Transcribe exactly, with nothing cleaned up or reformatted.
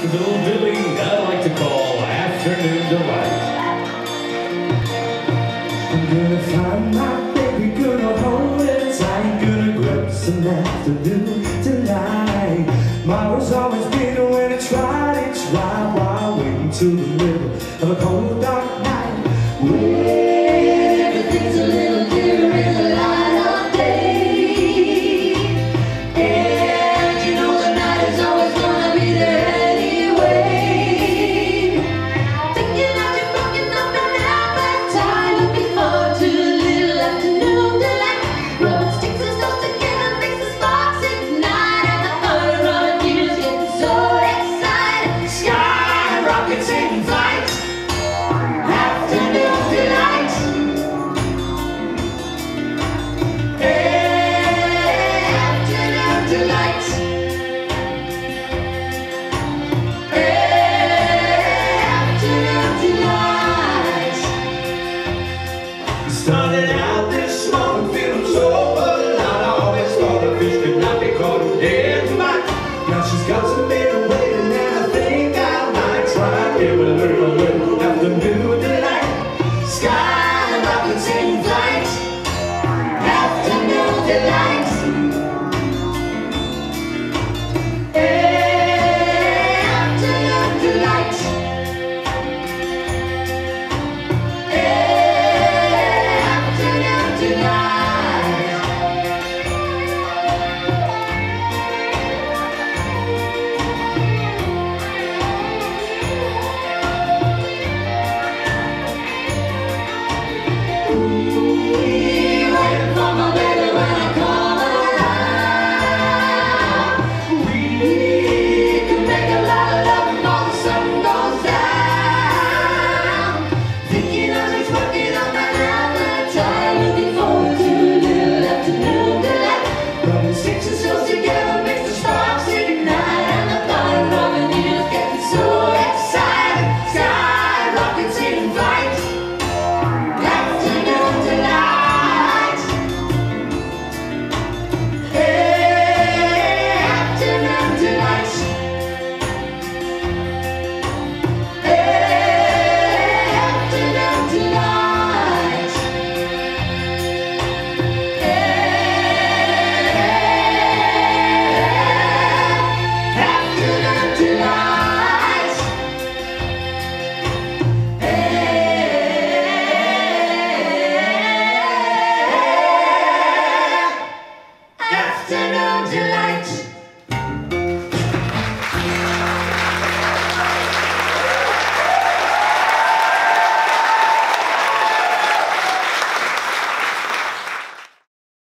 Little Billy, I like to call Afternoon Delight. I'm gonna find my baby, gonna hold it tight, gonna grab some afternoon delight. Tomorrow's always been when it's right, it's right, while waiting till the middle of a cold dark night. When everything's a little clearer in the light of day, and you know the night is always gonna be there anyway. Thinking of you broken up and appetite, looking forward to a little afternoon delight. Rubbing sticks and stones together makes the sparks ignite, and the fire of years getting so excited. Sky rockets in flight, afternoon delight. Hey, afternoon delight. Hey, afternoon delight. Started out this morning feeling so alive. I always thought a fish could not be caught dead tonight. Now she's got some better